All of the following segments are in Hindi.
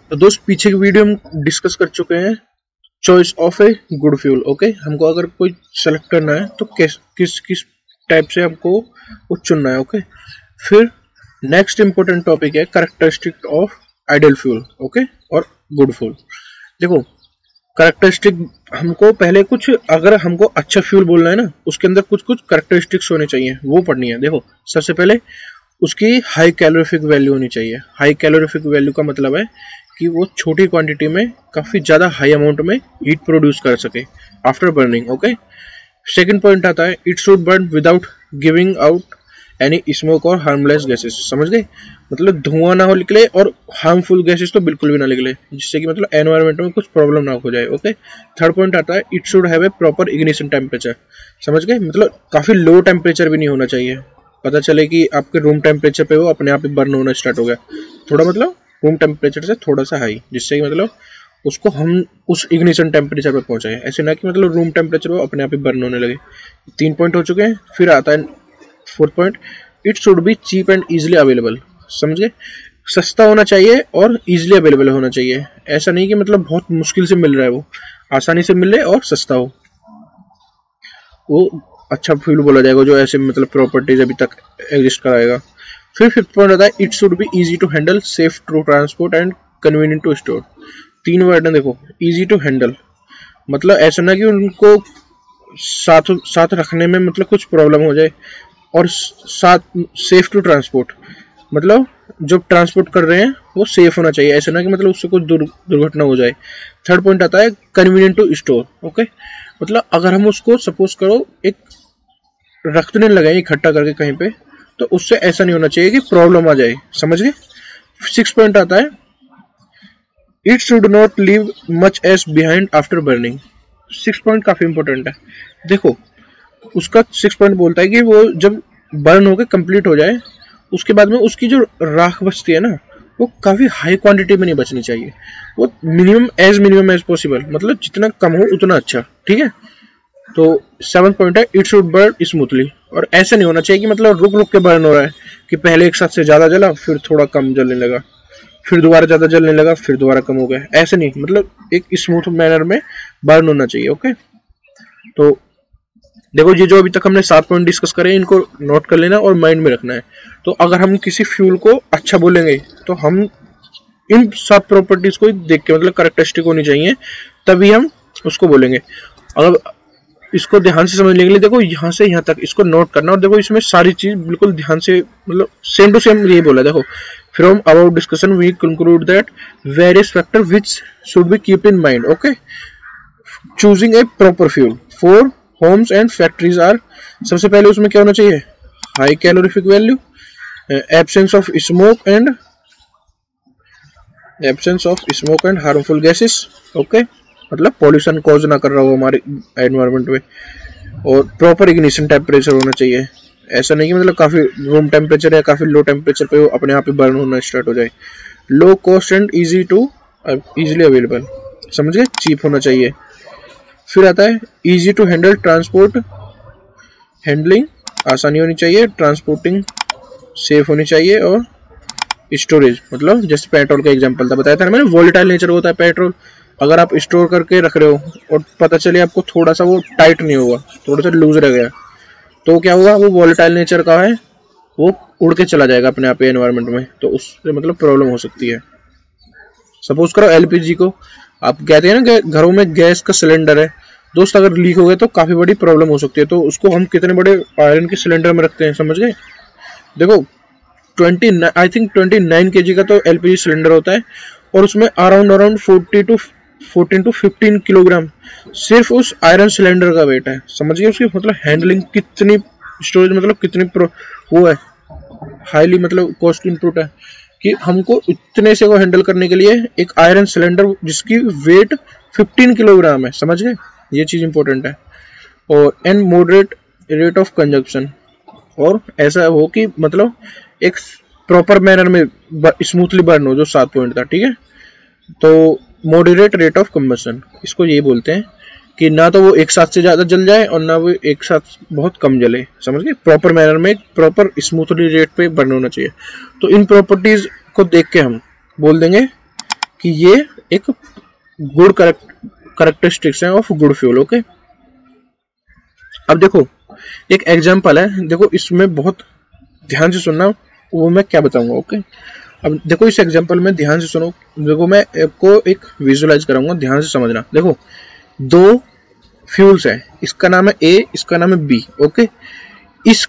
तो दोस्त पीछे की वीडियो हम डिस्कस कर चुके हैं choice of a good fuel. Okay, हमको अगर कोई सेलेक्ट करना है तो किस किस किस टाइप से हमको वो चुनना है। ओके, फिर नेक्स्ट इंपॉर्टेंट टॉपिक है characteristic of ideal fuel. Okay, और गुड फ्यूल। देखो कैरेक्टरिस्टिक हमको पहले कुछ, अगर हमको अच्छा फ्यूल बोलना है ना, उसके अंदर कुछ कुछ कैरेक्टरिस्टिक्स होने चाहिए, वो पढ़नी है। देखो सबसे पहले उसकी हाई कैलोरीफिक वैल्यू होनी चाहिए। हाई कैलोरीफिक वैल्यू का मतलब है कि वो छोटी क्वांटिटी में काफी ज्यादा हाई अमाउंट में हीट प्रोड्यूस कर सके after burning. Okay, second point आता है it should burn without giving out any smoke और हार्मलेस गैसेस। समझ गए, मतलब धुआं ना हो निकले और हार्मफुल गैसेस तो बिल्कुल भी ना निकले, जिससे कि मतलब एनवायरनमेंट में कुछ प्रॉब्लम ना हो जाए। ओके, थर्ड पॉइंट आता है it should have a proper ignition temperature. समझ गए, मतलब काफी लो टेम्परेचर भी नहीं होना चाहिए, पता चले कि आपके रूम टेम्परेचर पे वो अपने आप ही बर्न होना स्टार्ट हो गया, थोड़ा मतलब रूम टेम्परेचर से थोड़ा सा हाई, जिससे कि मतलब उसको हम उस इग्निशन टेम्परेचर पे पहुंचाए, ऐसे ना कि मतलब रूम टेम्परेचर पे अपने आप ही बर्न होने लगे। 3 पॉइंट हो चुके हैं। फिर आता है fourth point, it should be cheap and easily available. समझे, सस्ता होना चाहिए और इजिली अवेलेबल होना चाहिए, ऐसा नहीं कि मतलब बहुत मुश्किल से मिल रहा है, वो आसानी से मिले और सस्ता हो, वो अच्छा फ्यूल बोला जाएगा जो ऐसे मतलब प्रॉपर्टीज अभी तक एग्जिस्ट कराएगा। फिर फिफ्थ पॉइंट आता है it should be easy to handle, safe to transport and convenient to store. 3 word है देखो, इजी टू हैंडल मतलब ऐसा ना कि उनको साथ साथ रखने में मतलब कुछ प्रॉब्लम हो जाए, और साथ सेफ टू ट्रांसपोर्ट मतलब जो ट्रांसपोर्ट कर रहे हैं वो सेफ होना चाहिए, ऐसा ना कि मतलब उससे कुछ दुर्घटना हो जाए। थर्ड पॉइंट आता है कन्वीनियंट टू स्टोर। ओके, मतलब अगर हम उसको सपोज करो एक रखने लगाए इकट्ठा करके कहीं पे, तो उससे ऐसा नहीं होना चाहिए कि प्रॉब्लम आ जाए। समझ गए। 6 पॉइंट आता है it should not leave much ash behind after burning. 6 point काफी इंपॉर्टेंट है। देखो उसका 6 पॉइंट बोलता है कि वो जब बर्न होकर कंप्लीट हो जाए उसके बाद में उसकी जो राख बचती है ना, वो काफी हाई क्वांटिटी में नहीं बचनी चाहिए, वो मिनिमम एज पॉसिबल, मतलब जितना कम हो उतना अच्छा। ठीक है, तो 7 पॉइंट है इट शुड बर्न स्मूथली, और ऐसा नहीं होना चाहिए कि मतलब रुक रुक के बर्न हो रहा है कि पहले एक साथ से ज्यादा जला फिर थोड़ा कम जलने लगा, फिर दोबारा ज्यादा जलने लगा फिर दोबारा कम हो गया, ऐसे नहीं, मतलब एक स्मूथ मैनर में बर्न होना चाहिए। ओके, तो देखो ये जो अभी तक हमने 7 पॉइंट डिस्कस करे इनको नोट कर लेना और माइंड में रखना है। तो अगर हम किसी फ्यूल को अच्छा बोलेंगे तो हम इन 7 प्रॉपर्टीज को देख के, मतलब कैरेक्टरिस्टिक होनी चाहिए, तभी हम उसको बोलेंगे। अगर इसको ध्यान से समझने के लिए देखो यहाँ से यहाँ तक इसको नोट करना, और देखो इसमें सारी चीज बिल्कुल ध्यान से मतलब सेम टू सेम यही बोला। देखो from about discussion we conclude that various factor which should be keep in mind. Okay, choosing a proper fuel for homes and factories are, सबसे पहले उसमें क्या होना चाहिए, high calorific value, absence of smoke and harmful gases. Okay, मतलब पॉल्यूशन कॉज ना कर रहा हो हमारे एनवायरनमेंट में, और प्रॉपर इग्निशन टेम्परेचर होना चाहिए, ऐसा नहीं कि मतलब काफी रूम टेम्परेचर या काफी लो टेम्परेचर पे वो अपने आप ही बर्न होना स्टार्ट हो जाए। Low cost and easily available, समझ गए, चीप होना चाहिए। फिर आता है easy to handle, transport handling आसानी होनी चाहिए, ट्रांसपोर्टिंग सेफ होनी चाहिए, और स्टोरेज मतलब जैसे पेट्रोल का एग्जांपल था, बताया था ना मैंने, वोलेटाइल नेचर होता है पेट्रोल, अगर आप स्टोर करके रख रहे हो और पता चले आपको थोड़ा सा वो टाइट नहीं हुआ, थोड़ा सा लूज रह गया, तो क्या हुआ, वो वोलेटाइल नेचर का है, वो उड़ के चला जाएगा अपने आप एनवायरनमेंट में, तो उससे मतलब प्रॉब्लम हो सकती है। सपोज करो एलपीजी को आप कहते हैं ना घरों में गैस का सिलेंडर है दोस्त, अगर लीक हो गया तो काफी बड़ी प्रॉब्लम हो सकती है, तो उसको हम कितने बड़े आयरन के सिलेंडर में रखते हैं, समझ गए। देखो 29 kg का तो एलपीजी सिलेंडर होता है, और उसमें अराउंड 14 to 15 किलोग्राम सिर्फ उस आयरन सिलेंडर का वेट है। समझिए उसकी मतलब हैंडलिंग कितनी, स्टोरेज मतलब कितनी वो है, हाईली मतलब कॉस्ट इनपुट है कि हमको इतने से को हैंडल करने के लिए एक आयरन सिलेंडर जिसकी वेट 15 किलोग्राम है। समझ गए, ये चीज इंपॉर्टेंट है। और and moderate rate of consumption, और ऐसा हो कि मतलब एक प्रॉपर मैनर में स्मूथली बर्न हो, जो 7 पॉइंट था। ठीक है, तो मॉडरेट रेट ऑफ कंबशन, इसको यही बोलते हैं कि ना तो वो एक साथ से ज्यादा जल जाए और ना वो एक साथ बहुत कम जले, समझ गए, प्रॉपर मैनर में प्रॉपर स्मूथली रेट पे बर्न होना चाहिए। तो इन प्रॉपर्टीज को देख के हम बोल देंगे कि ये एक गुड करेक्टरिस्टिक्स है ऑफ गुड फ्यूल। ओके, अब देखो एक एग्जांपल है, देखो इसमें बहुत ध्यान से सुनना, वो मैं क्या बताऊंगा। ओके, अब देखो इस एग्जांपल में ध्यान से सुनो, देखो मैं आपको एक विजुअलाइज कराऊंगा, ध्यान से समझना। देखो दो फ्यूल्स है, इसका नाम है ए, इसका नाम है बी। ओके, इस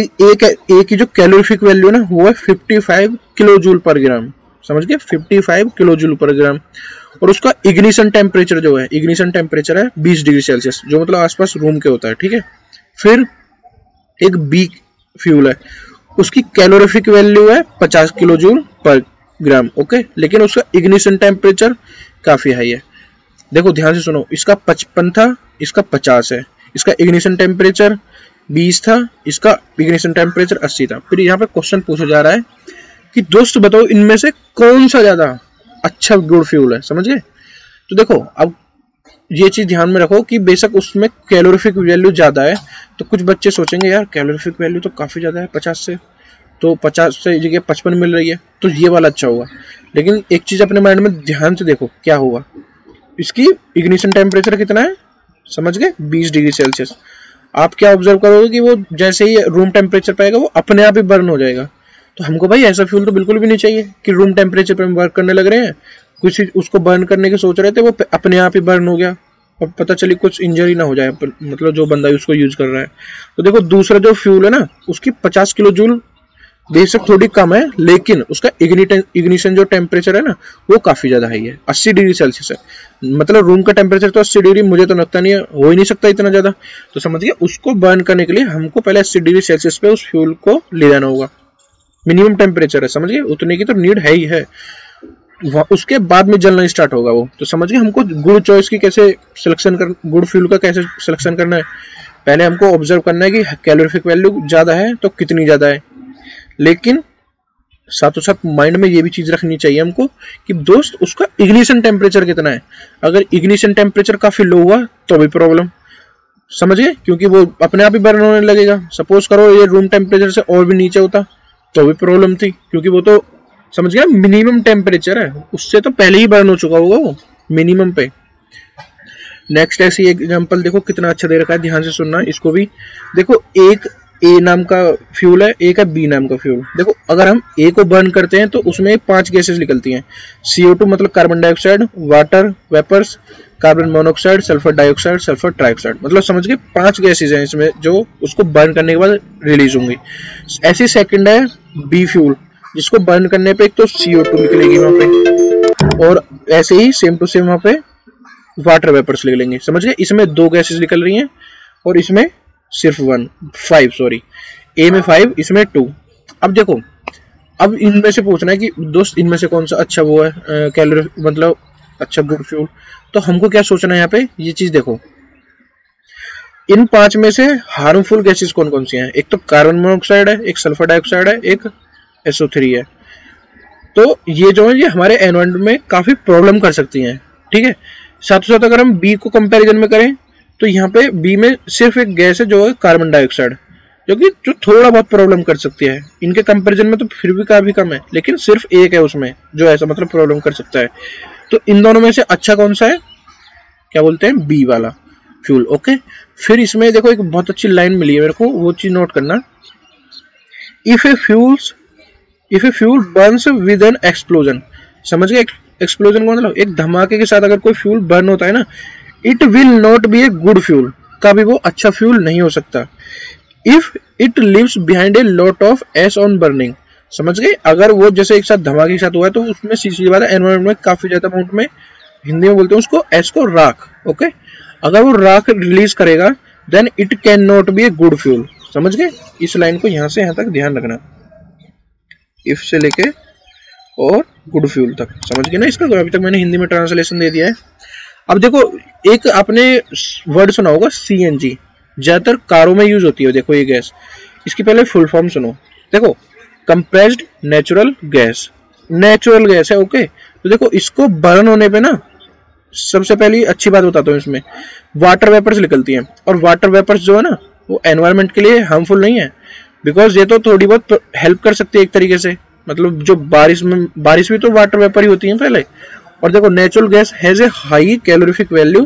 ए की जो कैलोरीफिक वैल्यू है ना वो है 55 किलो जूल पर ग्राम, समझ गए, 55 किलो जूल पर ग्राम। और उसका इग्निशन टेम्परेचर जो है, इग्निशन टेम्परेचर है 20 डिग्री सेल्सियस, जो मतलब आसपास रूम के होता है। ठीक है, फिर एक बी फ्यूल है, उसकी कैलोरीफिक वैल्यू है 50 किलो जूल पर ग्राम। ओके, लेकिन उसका इग्निशन टेम्परेचर काफी हाई है। देखो ध्यान से सुनो, इसका 55 था, इसका 50 है, इसका इग्निशन टेम्परेचर 20 था, इसका इग्निशन टेम्परेचर 80 था। फिर यहाँ पे क्वेश्चन पूछा जा रहा है कि दोस्त बताओ इनमें से कौन सा ज्यादा अच्छा गुड फ्यूल है, समझ गए। तो देखो अब ये चीज ध्यान में रखो कि बेशक उसमें कैलोरीफिक वैल्यू ज्यादा है, तो कुछ बच्चे सोचेंगे यार कैलोरीफिक वैल्यू तो काफी ज्यादा है 50 से, तो 50 से जगह 55 मिल रही है, तो ये वाला अच्छा होगा। लेकिन एक चीज अपने माइंड में ध्यान से देखो क्या होगा, इसकी इग्निशन टेम्परेचर कितना है, समझ गए, 20 डिग्री सेल्सियस। आप क्या ऑब्जर्व करोगे कि वो जैसे ही रूम टेम्परेचर पाएगा वो अपने आप ही बर्न हो जाएगा। तो हमको भाई ऐसा फ्यूल तो बिल्कुल भी नहीं चाहिए कि रूम टेम्परेचर पे हम वर्क करने लग रहे हैं, कुछ उसको बर्न करने की सोच रहे थे, वो अपने आप ही बर्न हो गया और पता चली कुछ इंजरी ना हो जाए, मतलब जो बंदा उसको यूज कर रहा है। तो देखो दूसरा जो फ्यूल है ना, उसकी 50 किलो जूल बेशक थोड़ी कम है, लेकिन उसका इग्निशन जो टेम्परेचर है ना वो काफी ज्यादा हाई है, 80 डिग्री सेल्सियस है। मतलब रूम का टेम्परेचर तो 80 डिग्री मुझे तो लगता नहीं है, हो ही नहीं सकता इतना ज्यादा। तो समझिए उसको बर्न करने के लिए हमको पहले 80 डिग्री सेल्सियस पे उस फ्यूल को ले जाना होगा, मिनिमम टेम्परेचर है, समझिए उतने की तो नीड है ही है, उसके बाद में जलना स्टार्ट होगा वो। तो समझिए हमको गुड चॉइस की कैसे सिलेक्शन कर, गुड फ्यूल का कैसे सिलेक्शन करना है, पहले हमको ऑब्जर्व करना है कि कैलोरीफिक वैल्यू ज्यादा है तो कितनी ज्यादा है, लेकिन साथों साथ माइंड में ये भी चीज रखनी चाहिए हमको कि दोस्त उसका इग्निशन टेम्परेचर कितना है। अगर इग्निशन टेम्परेचर काफी लो हुआ तो भी प्रॉब्लम, समझ गए, क्योंकि वो अपने आप ही बर्न होने लगेगा। सपोज करो ये रूम टेम्परेचर से और भी नीचे होता तो भी प्रॉब्लम थी, क्योंकि वो तो समझ गया मिनिमम टेम्परेचर है, उससे तो पहले ही बर्न हो चुका होगा वो मिनिमम पे। नेक्स्ट ऐसी एग्जांपल देखो कितना अच्छा दे रखा है, ध्यान से सुनना इसको भी। देखो एक ए नाम का फ्यूल है, एक है बी नाम का फ्यूल। देखो अगर हम ए को बर्न करते हैं तो उसमें 5 गैसेस निकलती हैं, CO2 मतलब carbon dioxide, water vapours, carbon monoxide, sulphur dioxide, sulphur trioxide, मतलब समझ गए 5 गैसेस हैं इसमें जो उसको बर्न करने के बाद रिलीज होंगी। ऐसी सेकंड है बी फ्यूल, जिसको बर्न करने पे एक तो CO2 निकलेगी वहां पे, और ऐसे ही सेम टू सेम वहां पे वाटर वेपर्स निकलेंगे, समझ गए। इसमें 2 गैसेस निकल रही हैं और इसमें सिर्फ 5 सॉरी, ए में 5 इसमें 2। अब देखो अब इनमें से पूछना है कि दोस्त इनमें से कौन सा अच्छा वो है कैलोरी मतलब अच्छा गुड फ्यूल। तो हमको क्या सोचना है यहाँ पे, ये चीज देखो इन 5 में से हार्मफुल गैसेस कौन कौन सी हैं। एक तो कार्बन मोनोऑक्साइड है, एक सल्फर डाइऑक्साइड है, एक SO3 है। तो ये जो है ये हमारे एनवायरनमेंट में काफी प्रॉब्लम कर सकती हैं, ठीक है। साथ साथ अगर हम बी को कंपैरिजन में करें तो यहाँ पे बी में सिर्फ एक गैस है जो है कार्बन डाइऑक्साइड, जो थोड़ा बहुत प्रॉब्लम कर सकती है। इनके कंपैरिजन में तो फिर भी काफी कम है, लेकिन सिर्फ एक है उसमें जो ऐसा मतलब प्रॉब्लम कर सकता है। तो इन दोनों में से अच्छा कौन सा है, क्या बोलते हैं, बी वाला फ्यूल। ओके, फिर इसमें देखो एक बहुत अच्छी लाइन मिली है मेरे को, वो चीज नोट करना। If a fuel burns with an explosion, समझ गए एक्सप्लोजन का मतलब एक धमाके के साथ अगर कोई फ्यूल बर्न होता है ना, it will not be a good fuel, कभी वो अच्छा फ्यूल नहीं हो सकता। If it leaves behind a lot of ash on burning, समझ गए, अगर वो जैसे एक साथ धमाके के साथ हुआ है तो उसमें सीसी वाला एनवायरनमेंट में काफी ज्यादा अमाउंट में, हिंदी में बोलते हैं उसको एश को राख। ओके, अगर वो राख रिलीज करेगा then it can not be a good fuel, समझ गए। इस लाइन को यहां से यहां तक ध्यान रखना, इफ से लेके और गुड फ्यूल तक, समझ गए ना इसका। तो अभी तक मैंने हिंदी में ट्रांसलेशन दे दिया है। अब देखो एक आपने वर्ड सुना होगा CNG, ज्यादातर कारों में यूज होती है। देखो ये गैस, इसकी पहले फुल फॉर्म सुनो। देखो compressed natural gas, natural gas है। ओके, तो देखो इसको बर्न होने पे ना, सबसे पहली अच्छी बात बताता हूँ, इसमें वाटर वेपर्स निकलती हैं, और वाटर वेपर्स जो है ना वो एनवायरनमेंट के लिए हार्मफुल नहीं है, बिकॉज ये तो थोड़ी बहुत हेल्प कर सकती है एक तरीके से। मतलब जो बारिश भी तो वाटर वेपर ही होती है पहले, और देखो natural gas has a high calorific value,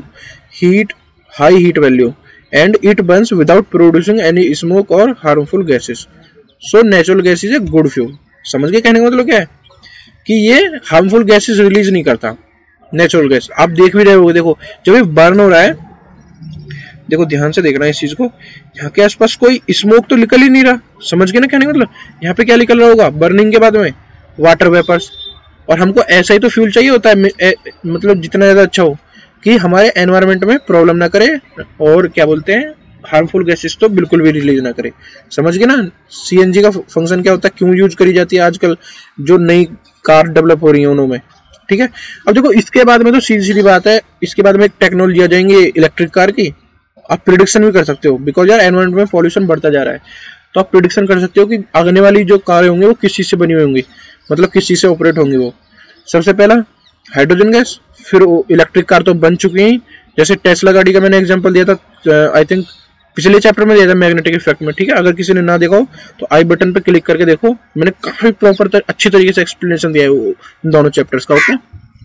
high heat value and it burns without producing any smoke और harmful gases. So natural gas is a good fuel. समझ गए कहने का मतलब क्या है कि ये हार्मफुल गैसेस रिलीज नहीं करता नेचुरल गैस। आप देख भी रहे होगे, देखो जब ये बर्न हो रहा है, देखो ध्यान से देखना इस चीज को, यहाँ के आसपास कोई स्मोक तो निकल ही नहीं रहा। समझ गए ना कहने का मतलब, यहाँ पे क्या निकल रहा होगा बर्निंग के बाद में, वाटर वेपर्स। और हमको ऐसा ही तो फ्यूल चाहिए होता है, मतलब जितना ज्यादा अच्छा हो कि हमारे एनवायरनमेंट में प्रॉब्लम ना करे और क्या बोलते हैं हार्मफुल गैसेस तो बिल्कुल भी रिलीज ना करे। समझ गए ना सीएनजी का फंक्शन क्या होता है, क्यों यूज करी जाती है आजकल जो नई कार डेवलप हो रही है उन्होंने। ठीक है, अब देखो इसके बाद में तो सीधी सीधी बात है, इसके बाद में एक टेक्नोलॉजी आ जाएंगी इलेक्ट्रिक कार की। आप प्रिडिक्शन भी कर सकते हो, बिकॉज यार एनवायरनमेंट में पॉल्यूशन बढ़ता जा रहा है, तो आप प्रिडिक्शन कर सकते हो कि आगने वाली जो कारें होंगी वो किस चीज से बनी हुई होंगी, मतलब किस चीज से ऑपरेट होंगी वो। सबसे पहला हाइड्रोजन गैस, फिर इलेक्ट्रिक कार तो बन चुकी हैं, जैसे टेस्ला गाड़ी का मैंने एग्जांपल दिया था, आई थिंक पिछले चैप्टर में दिया था मैग्नेटिक इफेक्ट में। ठीक है, अगर किसी ने ना देखा हो तो आई बटन पे क्लिक करके देखो, मैंने काफी प्रॉपर अच्छी तरीके से एक्सप्लेनेशन दिया है इन दोनों चैप्टर्स का। ओके,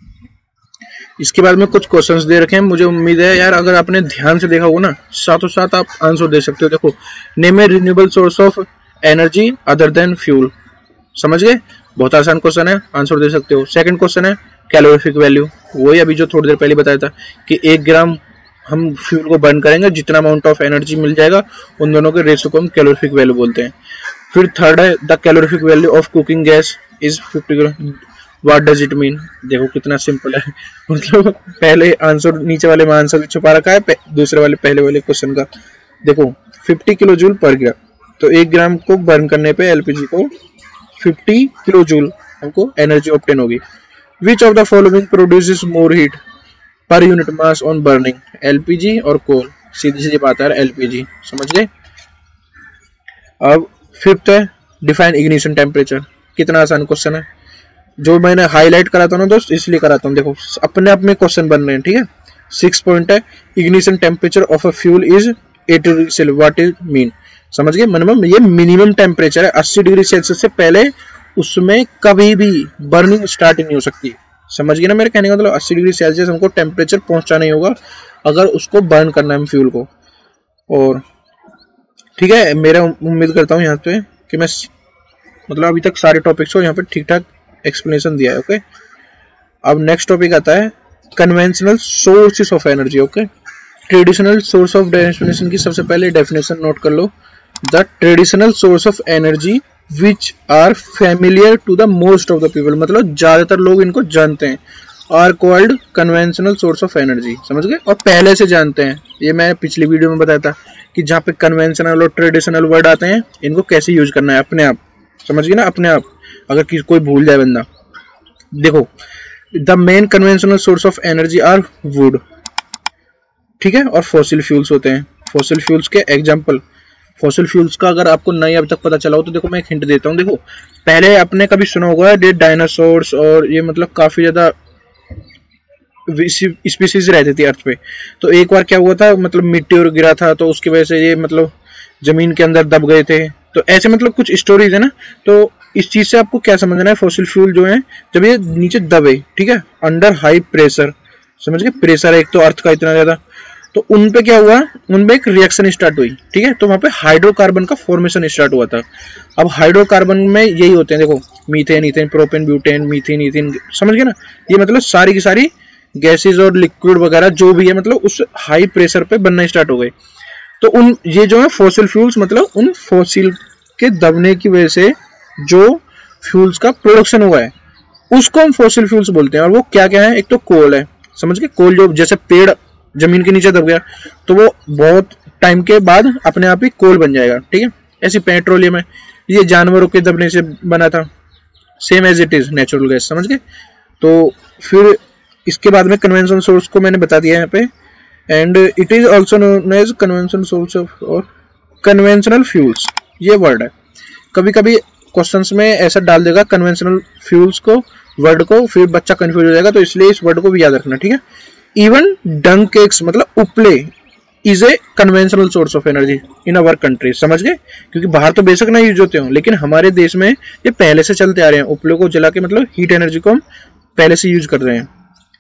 इसके बाद में कुछ क्वेश्चंस दे रखे हैं, मुझे उम्मीद है यार अगर आपने ध्यान से देखा होगा ना साथों साथ आप आंसर दे सकते हो। देखो, name a renewable source of energy other than fuel. समझ गए, बहुत आसान क्वेश्चन है, आंसर दे सकते हो। सेकंड क्वेश्चन है कैलोरीफिक वैल्यू, वही अभी जो थोड़ी देर पहले बताया था कि 1 ग्राम हम फ्यूल को बर्न करेंगे जितना अमाउंट ऑफ एनर्जी मिल जाएगा, उन दोनों के रेशियो को हम कैलोरीफिक वैल्यू बोलते हैं। फिर थर्ड है the calorific value of cooking gas is 50 gram, what does it mean. देखो कितना सिंपल है, मतलब पहले आंसर नीचे वाले में आंसर छुपा रखा है दूसरे वाले पहले वाले क्वेश्चन का। देखो 50 किलो जूल पर ग्राम, तो 1 ग्राम को बर्न करने पे एलपीजी को 50 किलो जूल हमको एनर्जी ऑब्टेन होगी। Which of the following produces more heat per unit mass on burning, LPG और कोल। सीधी सीधी बात है एलपीजी। समझ गए। अब फिफ्थ है डिफाइन इग्निशन टेम्परेचर, कितना आसान क्वेश्चन है, जो मैंने हाईलाइट कराता हूँ ना दोस्त इसलिए कराता हूँ। देखो अपने आप में क्वेश्चन बन रहे हैं। ठीक है, 6 पॉइंट है ignition temperature of a fuel is 80 degree Celsius, what is mean. समझ गए, मिनिमम ये मिनिमम टेम्परेचर है, 80 डिग्री सेल्सियस से पहले उसमें कभी भी बर्निंग स्टार्टिंग नहीं हो सकती। समझ गए ना मेरे कहने का मतलब, 80 डिग्री सेल्सियस हमको टेम्परेचर पहुंचाना ही होगा अगर उसको बर्न करना है फ्यूल को। और ठीक है, मेरा उम्मीद करता हूँ यहाँ पे कि मैं मतलब अभी तक सारे टॉपिक्स को यहाँ पे ठीक ठाक एक्सप्लेनेशन दिया है। ओके, अब नेक्स्ट टॉपिक आता है conventional sources of energy. Okay, traditional source of definition की सबसे पहले डेफिनेशन नोट कर लो। The traditional source of energy which are familiar to the most of the people, मतलब ज्यादातर लोग इनको जानते हैं, are called conventional source of energy. समझ गए, और पहले से जानते हैं, ये मैं पिछली वीडियो में बताया था कि जहाँ पे कन्वेंशनल और ट्रेडिशनल वर्ड आते हैं इनको कैसे यूज करना है अपने आप। समझ गए ना, अपने आप, अगर कोई भूल जाए बंदा। देखो the main conventional source of energy are wood, ठीक है, और फॉसिल फ्यूल्स होते हैं। फॉसिल फ्यूल्स के एग्जांपल, फॉसिल फ्यूल्स का अगर आपको नहीं अभी तक पता चला हो तो देखो मैं एक हिंट देता हूँ। देखो पहले आपने कभी सुना होगा डायनासोर्स और ये मतलब काफी ज्यादा स्पीसीज रहती थी अर्थ पे, तो एक बार क्या हुआ था, मतलब मिट्टी गिरा था तो उसकी वजह से ये मतलब जमीन के अंदर दब गए थे। तो ऐसे मतलब कुछ स्टोरीज है ना, तो इस चीज से आपको क्या समझना है, फॉसिल फ्यूल जो है जब ये नीचे दबे, ठीक है, अंडर हाई प्रेशर, समझ गए, प्रेशर है एक तो अर्थ का इतना ज्यादा, तो उन पे क्या हुआ, उनमें एक रिएक्शन स्टार्ट हुई। ठीक है, तो वहां पे हाइड्रोकार्बन का फॉर्मेशन स्टार्ट हुआ था। अब हाइड्रोकार्बन में यही होते हैं, देखो methane, ethane, propane, butane, methane, ethane, समझ गए ना, ये मतलब सारी की सारी गैसेज और लिक्विड वगैरह जो भी है मतलब उस हाई प्रेशर पे बनना स्टार्ट हो गए। तो उन ये जो है फॉसिल फ्यूल्स, मतलब उन फॉसिल के दबने की वजह से जो फ्यूल्स का प्रोडक्शन हुआ है उसको हम फॉसिल फ्यूल्स बोलते हैं। और वो क्या क्या है, एक तो कोल है, समझ गए, कोल जो जैसे पेड़ जमीन के नीचे दब गया तो वो बहुत टाइम के बाद अपने आप ही कोल बन जाएगा। ठीक है, ऐसी पेट्रोलियम है, ये जानवरों के दबने से बना था, same as it is natural gas. समझ गए, तो फिर इसके बाद में कन्वेंशनल सोर्स को मैंने बता दिया यहाँ पे, and it is also known as conventional source of और कन्वेंशनल फ्यूल्स, ये वर्ड है। कभी कभी क्वेश्चंस में ऐसा डाल देगा कन्वेंशनल फ्यूल्स को वर्ड को, फिर बच्चा कंफ्यूज हो जाएगा, तो इसलिए इस वर्ड को भी याद रखना। ठीक है, इवन डंग केक्स मतलब उपले is a conventional source of energy in our country. समझ गए, क्योंकि बाहर तो बेशक ना यूज होते हो लेकिन हमारे देश में ये पहले से चलते आ रहे हैं, उपले को जला के मतलब हीट एनर्जी को हम पहले से यूज कर रहे हैं।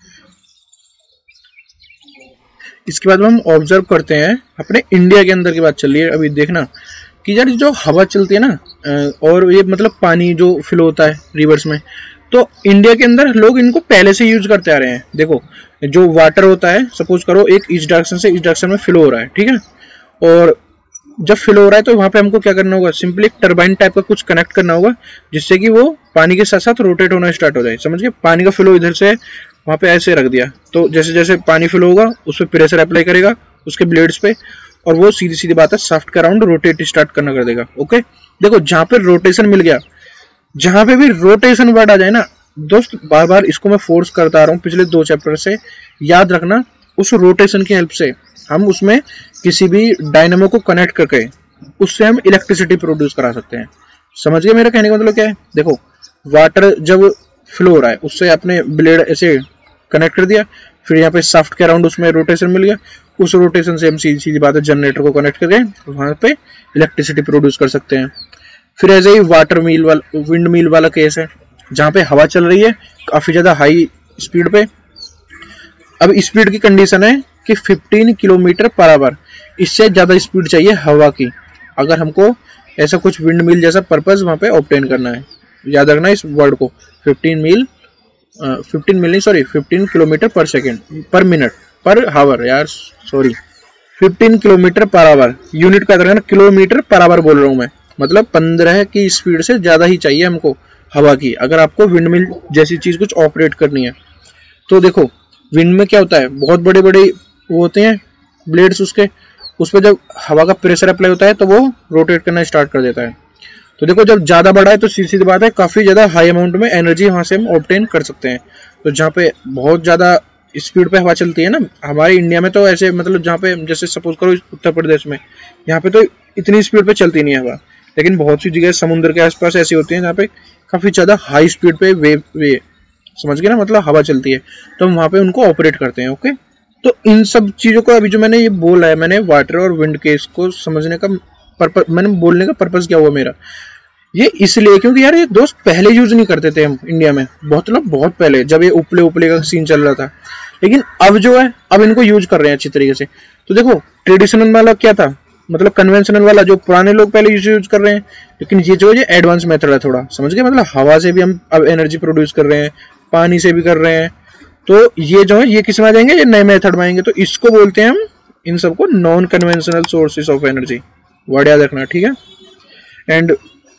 इसके बाद हम ऑब्जर्व करते हैं अपने इंडिया के अंदर की बात चल रही है। अभी देखना कि यार जो हवा चलती है ना और ये मतलब पानी जो फ्लो होता है रिवर्स में, तो इंडिया के अंदर लोग इनको पहले से यूज करते आ रहे हैं। देखो जो वाटर होता है, सपोज करो एक इस डायरेक्शन से इस डायरेक्शन में फ्लो हो रहा है, ठीक है, और जब फ्लो हो रहा है तो वहां पे हमको क्या करना होगा, सिंपली एक टरबाइन टाइप का कुछ कनेक्ट करना होगा जिससे कि वो पानी के साथ साथ रोटेट होना स्टार्ट हो जाए। समझ गए, पानी का फ्लो इधर से वहां पे ऐसे रख दिया, तो जैसे जैसे पानी फ्लो होगा उस पर प्रेशर अप्लाई करेगा उसके ब्लेड्स पे, और वो सीधी सीधी बात है शाफ्ट के अराउंड रोटेट स्टार्ट करना कर देगा। ओके, देखो जहां पे रोटेशन मिल गया, जहां पे भी रोटेशन वर्ड आ जाए ना दोस्त, बार बार इसको मैं फोर्स करता आ रहा हूँ पिछले 2 चैप्टर से, याद रखना उस रोटेशन की हेल्प से हम उसमें किसी भी डायनेमो को कनेक्ट करके उससे हम इलेक्ट्रिसिटी प्रोड्यूस करा सकते हैं। समझ गए मेरा कहने का मतलब क्या है। देखो वाटर जब फ्लो हो रहा है उससे आपने ब्लेड ऐसे कनेक्ट कर दिया, फिर यहाँ पे शाफ्ट के अराउंड उसमें रोटेशन मिल गया, उस रोटेशन से हम सीधी सीधी बात है जनरेटर को कनेक्ट करके वहां पे इलेक्ट्रिसिटी प्रोड्यूस कर सकते हैं। फिर ऐसे ही वाटर मिल वाला, विंड मिल वाला केस है जहाँ पे हवा चल रही है काफी ज्यादा हाई स्पीड पे। अब स्पीड की कंडीशन है कि 15 किलोमीटर पर आवर, इससे ज्यादा स्पीड चाहिए हवा की अगर हमको ऐसा कुछ विंड मिल जैसा पर्पस वहां पे ऑब्टेन करना है। याद रखना इस वर्ड को, 15 किलोमीटर पर सेकेंड, पर मिनट, पर हावर, यार sorry 15 kilometre per hour, unit का रखना, किलोमीटर पर आवर बोल रहा हूं मैं, मतलब 15 की स्पीड से ज्यादा ही चाहिए हमको हवा की अगर आपको विंड मिल जैसी चीज कुछ ऑपरेट करनी है। तो देखो विंड में क्या होता है, बहुत बड़े बड़े वो होते हैं ब्लेड्स, उसके उस पर जब हवा का प्रेशर अप्लाई होता है तो वो रोटेट करना स्टार्ट कर देता है। तो देखो जब ज्यादा बड़ा है तो सीधी सीधी बात है काफी ज्यादा हाई अमाउंट में एनर्जी वहां से हम ऑब्टेन कर सकते हैं। तो जहाँ पे बहुत ज्यादा स्पीड पे हवा चलती है ना, हमारे इंडिया में तो ऐसे मतलब जहाँ पे जैसे सपोज करो उत्तर प्रदेश में, यहाँ पे तो इतनी स्पीड पे चलती नहीं है हवा, लेकिन बहुत सी जगह समुद्र के आसपास ऐसी होती है जहाँ पे काफी ज्यादा हाई स्पीड पे वे समझ गए ना, मतलब हवा चलती है, तो हम वहां पे उनको ऑपरेट करते हैं। ओके, तो इन सब चीजों को अभी जो मैंने ये बोला है, मैंने वाटर और विंड केस को समझने का पर्पस, मैंने बोलने का पर्पस क्या हुआ मेरा, ये इसलिए क्योंकि यार ये दोस्त पहले यूज नहीं करते थे हम इंडिया में, बहुत पहले जब ये उपले उपले का सीन चल रहा था, लेकिन अब जो है अब इनको यूज कर रहे हैं अच्छी तरीके से। तो देखो ट्रेडिशनल वाला क्या था, मतलब कन्वेंशनल वाला जो पुराने लोग पहले यूज कर रहे हैं, लेकिन ये जो है एडवांस मेथड है थोड़ा, समझ गए, मतलब हवा से भी हम अब एनर्जी प्रोड्यूस कर रहे हैं, पानी से भी कर रहे हैं, तो ये जो है ये किस में आ जाएंगे, ये नए मेथड में आएंगे। तो इसको बोलते हैं हम इन सबको non conventional sources of energy, word याद रखना, ठीक है। एंड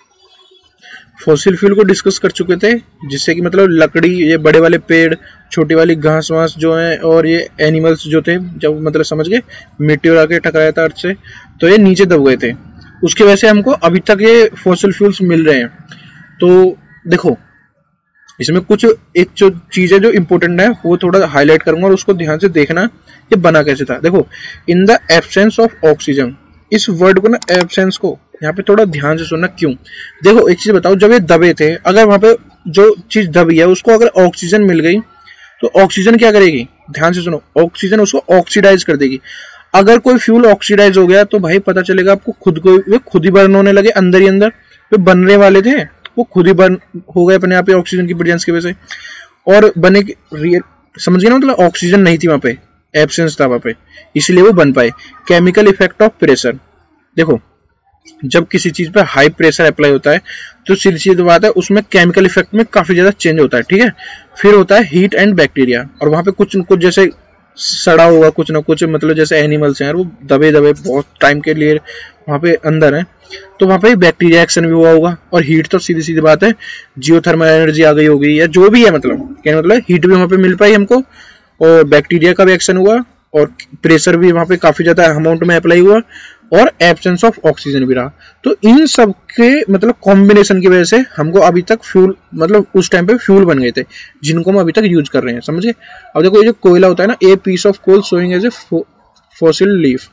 फॉसिल फ्यूल को डिस्कस कर चुके थे, जिससे कि मतलब लकड़ी, ये बड़े वाले पेड़, छोटी वाली घास वास जो है, और ये एनिमल्स जो थे, जब मतलब समझ गए मीटियोर आके टकराया था अर्थ से तो ये नीचे दब गए थे, उसकी वजह से हमको अभी तक ये फॉसिल फ्यूल्स मिल रहे हैं। तो देखो इसमें कुछ एक जो चीज है जो इंपॉर्टेंट है वो थोड़ा हाईलाइट करूंगा और उसको ध्यान से देखना ये बना कैसे था। देखो in the absence of oxygen, इस वर्ड को ना एब्सेंस को यहाँ पे थोड़ा ध्यान से सुनना क्यों। देखो एक चीज बताओ, जब ये दबे थे, अगर वहां पे जो चीज दबी है उसको अगर ऑक्सीजन मिल गई तो ऑक्सीजन क्या करेगी, ध्यान से सुनो, ऑक्सीजन उसको ऑक्सीडाइज कर देगी। अगर कोई फ्यूल ऑक्सीडाइज हो गया तो भाई पता चलेगा आपको खुद ही बर्न होने लगे, अंदर ही अंदर जो बनने वाले थे वो खुद ही बर्न हो गए अपने आप ही ऑक्सीजन की प्रेजेंस की वजह से, और बने समझ गए ना, मतलब ऑक्सीजन नहीं थी वहां पे, एब्सेंस था वहां पे, इसलिए वो बन पाए। केमिकल इफेक्ट ऑफ प्रेशर, देखो जब किसी चीज पे हाई प्रेशर अप्लाई होता है तो सीधी सीधी बात है उसमें केमिकल इफेक्ट में काफी ज्यादा चेंज होता है, ठीक है। फिर होता है हीट एंड बैक्टीरिया, और वहां पे कुछ न कुछ जैसे सड़ा हुआ कुछ ना कुछ, मतलब जैसे एनिमल्स हैं वो दबे दबे बहुत टाइम के लिए वहां पे अंदर है, तो वहां पे बैक्टीरिया एक्शन भी हुआ होगा, और हीट तो सीधी सीधी बात है जियोथर्मल एनर्जी आ गई होगी या जो भी है, मतलब क्या मतलब हीट भी वहां पे मिल पाई हमको, और बैक्टीरिया का भी एक्शन हुआ, और प्रेशर भी वहां पे काफी ज्यादा अमाउंट में अप्लाई हुआ, और एब्सेंस ऑफ ऑक्सीजन भी रहा। तो इन सब के मतलब कॉम्बिनेशन की वजह से हमको अभी तक फ्यूल, मतलब उस टाइम पे फ्यूल बन गए थे जिनको हम अभी तक यूज कर रहे हैं, समझे। अब देखो ये जो कोयला होता है ना, a piece of coal showing as a fossil leaf,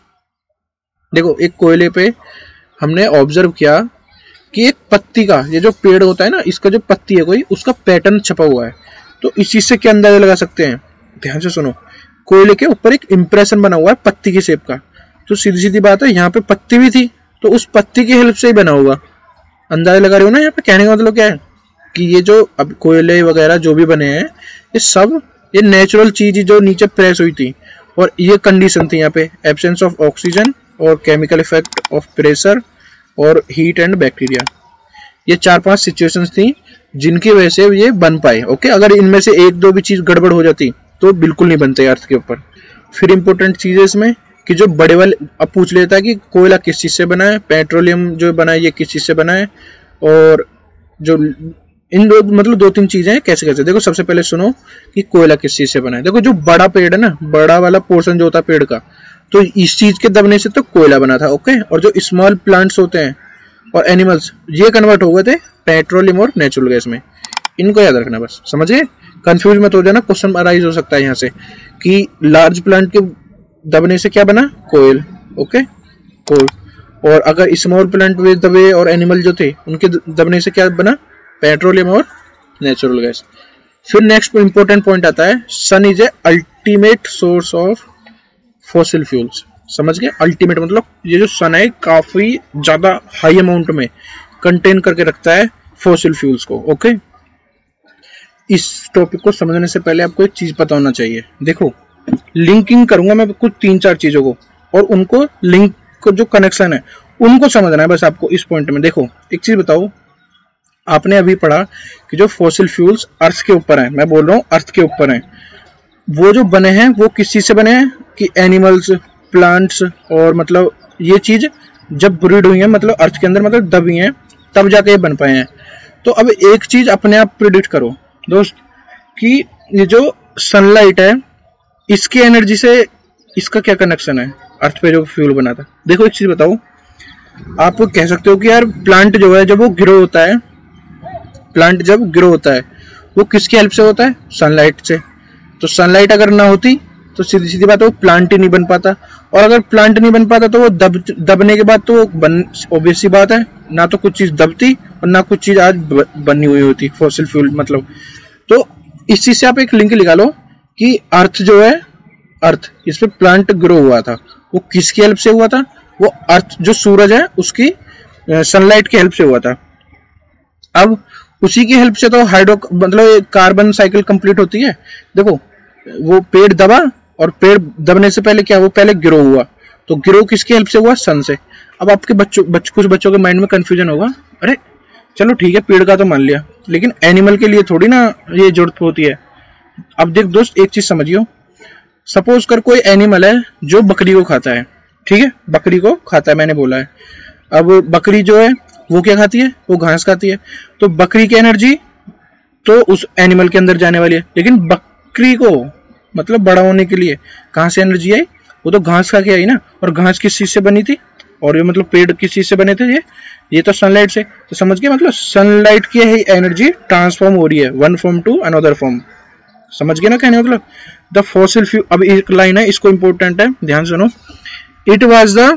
देखो एक कोयले पे हमने ऑब्जर्व किया कि एक पत्ती का, ये जो पेड़ होता है ना, इसका जो पत्ती है कोई, उसका पैटर्न छपा हुआ है। तो इस चीज से क्या अंदाजा लगा सकते हैं, ध्यान से सुनो, कोयले के ऊपर एक इंप्रेशन बना हुआ है पत्ती की शेप का, तो सीधी सीधी बात है यहाँ पे पत्ती भी थी तो उस पत्ती की हेल्प से ही बना होगा। अंदाजा लगा रहे हो ना यहाँ पे, कहने का मतलब क्या है कि ये जो अब कोयले वगैरह जो भी बने हैं ये सब ये नेचुरल चीज जो नीचे प्रेस हुई थी और ये कंडीशन थी यहाँ पे, एब्सेंस ऑफ ऑक्सीजन और केमिकल इफेक्ट ऑफ प्रेशर और हीट एंड बैक्टीरिया। ये 4-5 सिचुएशंस थी जिनकी वजह से ये बन पाए। ओके, अगर इनमें से एक दो भी चीज गड़बड़ हो जाती तो बिल्कुल नहीं बनते अर्थ के ऊपर। फिर इंपॉर्टेंट चीज है इसमें कि जो बड़े वाले अब पूछ लेता है कि कोयला किस चीज से बना है, पेट्रोलियम जो बना है ये किस चीज से बना है, और जो इन दो मतलब 2-3 चीजें हैं कैसे कैसे। देखो सबसे पहले सुनो कि कोयला किस चीज से बना है। देखो जो बड़ा पेड़ है ना, बड़ा वाला पोर्शन जो होता है पेड़ का, तो इस चीज के दबने से तो कोयला बना था। ओके, और जो स्मॉल प्लांट्स होते हैं और एनिमल्स, ये कन्वर्ट हो गए थे पेट्रोलियम और नेचुरल गैस में। इनको याद रखना बस, समझिए, कंफ्यूज मत हो जाना। क्वेश्चन अराइज हो सकता है यहाँ से कि लार्ज प्लांट के दबने से क्या बना, कोयल। ओके, कोयल। और अगर स्मॉल प्लांट वे दबे और एनिमल जो थे उनके दबने से क्या बना, पेट्रोलियम और नेचुरल गैस। फिर नेक्स्ट इंपॉर्टेंट पॉइंट आता है, sun is a ultimate source of fossil fuels. समझ गए, अल्टीमेट मतलब ये जो सन है काफी ज्यादा हाई अमाउंट में कंटेन करके रखता है फॉसिल फ्यूल्स को। ओके, इस टॉपिक को समझने से पहले आपको एक चीज पता होना चाहिए। देखो, लिंकिंग करूंगा मैं कुछ 3-4 चीजों को, और उनको लिंक को जो कनेक्शन है उनको समझना है बस आपको इस पॉइंट में। देखो एक चीज बताओ, आपने अभी पढ़ा कि जो फॉसिल फ्यूल्स अर्थ के ऊपर है, मैं बोल रहा हूँ अर्थ के ऊपर है, वो जो बने हैं वो किस चीज से बने हैं कि एनिमल्स, प्लांट्स, और मतलब ये चीज जब ब्रीड हुई है मतलब अर्थ के अंदर मतलब दबी हैं तब जाके ये बन पाए हैं। तो अब एक चीज अपने आप प्रिडिक्ट करो दोस्त कि ये जो सनलाइट है इसकी एनर्जी से इसका क्या कनेक्शन है अर्थ पे जो फ्यूल बना था। देखो एक चीज बताओ, आप कह सकते हो कि यार प्लांट जो है जब वो ग्रो होता है, प्लांट जब ग्रो होता है वो किसकी हेल्प से होता है, सनलाइट से। तो सनलाइट अगर ना होती तो सीधी सीधी बात है वो प्लांट ही नहीं बन पाता, और अगर प्लांट नहीं बन पाता तो वो दबने के बाद तो ऑब्वियस सी बात है ना तो कुछ चीज दबती और ना कुछ चीज आज बनी हुई होती फॉसिल फ्यूल मतलब। तो इस चीज से आप एक लिंक निकालो कि अर्थ जो है, अर्थ इस पे प्लांट ग्रो हुआ था, वो किसकी हेल्प से हुआ था, वो अर्थ जो सूरज है उसकी सनलाइट की हेल्प से हुआ था। अब उसी की हेल्प से तो हाइड्रो मतलब कार्बन साइकिल कंप्लीट होती है। देखो वो पेड़ दबा, और पेड़ दबने से पहले क्या, वो पहले ग्रो हुआ, तो ग्रो किसकी हेल्प से हुआ, सन से। अब आपके कुछ बच्चों के माइंड में कंफ्यूजन होगा, अरे चलो ठीक है पेड़ का तो मान लिया, लेकिन एनिमल के लिए थोड़ी ना ये जरूरत होती है। अब देख दोस्त एक चीज समझियो, सपोज कर कोई एनिमल है जो बकरी को खाता है, ठीक है, बकरी को खाता है मैंने बोला है। अब बकरी जो है वो क्या खाती है, वो घास खाती है, तो बकरी की एनर्जी तो उस एनिमल के अंदर जाने वाली है, लेकिन बकरी को मतलब बड़ा होने के लिए कहां से एनर्जी आई, वो तो घास खा के आई ना। और घास किस चीज से बनी थी, और ये मतलब पेड़ किस चीज से बने थे, ये तो सनलाइट से। तो समझ गए, मतलब सनलाइट की ही एनर्जी ट्रांसफॉर्म हो रही है one form to another form. समझ गए ना कहने मतलब द फॉसिल फ्यूल। अब एक लाइन है इसको इंपॉर्टेंट है, ध्यान सुनो, it was the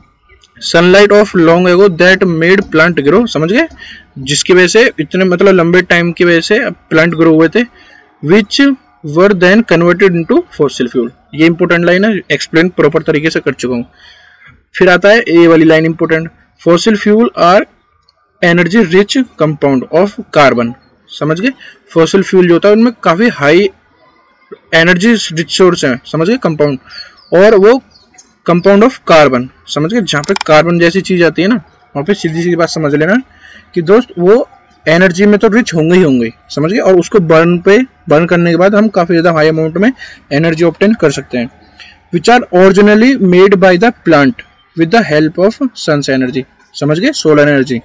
sunlight of long ago that made plant grow. समझ गए, जिसकी वजह से इतने मतलब लंबे टाइम की वजह से प्लांट ग्रो हुए थे, which were then converted into fossil fuel. ये इंपॉर्टेंट लाइन है, एक्सप्लेन प्रॉपर तरीके से कर चुका हूं। फिर आता है ये वाली line important, fossil fuel are energy rich compound of carbon. समझ गए, फॉसिल फ्यूल जो होता है उनमें काफी हाई एनर्जी रिच सोर्स है, समझ गए, कंपाउंड, और वो कंपाउंड ऑफ कार्बन। समझ गए, जहां पे कार्बन जैसी चीज आती है ना वहां पे सीधी सीधी बात समझ लेना कि दोस्त वो एनर्जी में तो रिच होंगे ही होंगे। समझ गए, और उसको बर्न करने के बाद हम काफी ज्यादा हाई अमाउंट में एनर्जी ऑब्टेन कर सकते हैं, which are originally made by the plant with the help of sun's energy. समझ गए, सोलर एनर्जी।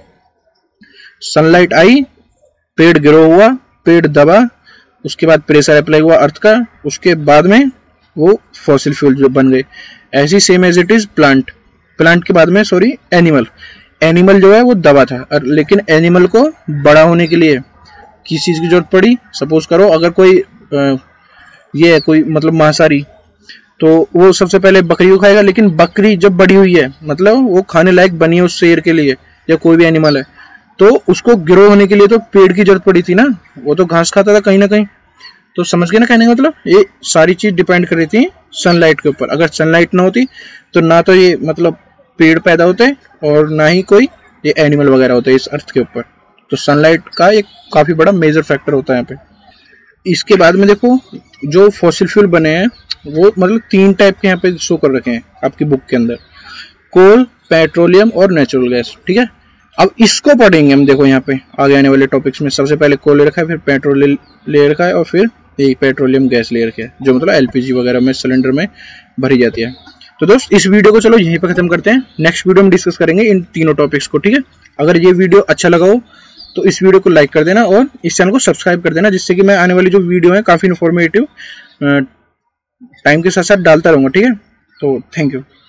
सनलाइट आई, पेड़ ग्रो हुआ, पेड़ दबा, उसके बाद प्रेशर अप्लाई हुआ अर्थ का, उसके बाद में वो फॉसिल फ्यूल जो बन गए। ऐसी same as it is plant, plant के बाद में सॉरी एनिमल, एनिमल जो है वो दबा था, लेकिन एनिमल को बड़ा होने के लिए किस चीज की जरूरत पड़ी। सपोज करो अगर कोई ये है कोई मतलब मांसाहारी, तो वो सबसे पहले बकरी को खाएगा, लेकिन बकरी जब बड़ी हुई है मतलब वो खाने लायक बनी है उस शेर के लिए या कोई भी एनिमल है, तो उसको ग्रो होने के लिए तो पेड़ की जरूरत पड़ी थी ना, वो तो घास खाता था कहीं ना कहीं। तो समझ गए ना कहने का मतलब, ये सारी चीज डिपेंड कर रही थी सनलाइट के ऊपर। अगर सनलाइट ना होती तो ना तो ये मतलब पेड़ पैदा होते और ना ही कोई ये एनिमल वगैरह होते इस अर्थ के ऊपर। तो सनलाइट का एक काफी बड़ा मेजर फैक्टर होता है यहाँ पे। इसके बाद में देखो जो फॉसिल फ्यूल बने हैं वो मतलब 3 टाइप के यहाँ पे शो कर रखे हैं आपकी बुक के अंदर, कोल, पेट्रोलियम और नेचुरल गैस। ठीक है, अब इसको पढ़ेंगे हम। देखो यहाँ पे आगे आने वाले टॉपिक्स में सबसे पहले कोल ले रखा है, फिर पेट्रोल ले रखा है और फिर ये पेट्रोलियम गैस ले रखी है, जो मतलब एलपीजी वगैरह में सिलेंडर में भरी जाती है। तो दोस्त इस वीडियो को चलो यहीं पर खत्म करते हैं, नेक्स्ट वीडियो में डिस्कस करेंगे इन तीनों टॉपिक्स को। ठीक है, अगर ये वीडियो अच्छा लगा हो तो इस वीडियो को लाइक कर देना और इस चैनल को सब्सक्राइब कर देना, जिससे कि मैं आने वाली जो वीडियो है काफ़ी इन्फॉर्मेटिव टाइम के साथ साथ डालता रहूँगा। ठीक है, तो थैंक यू।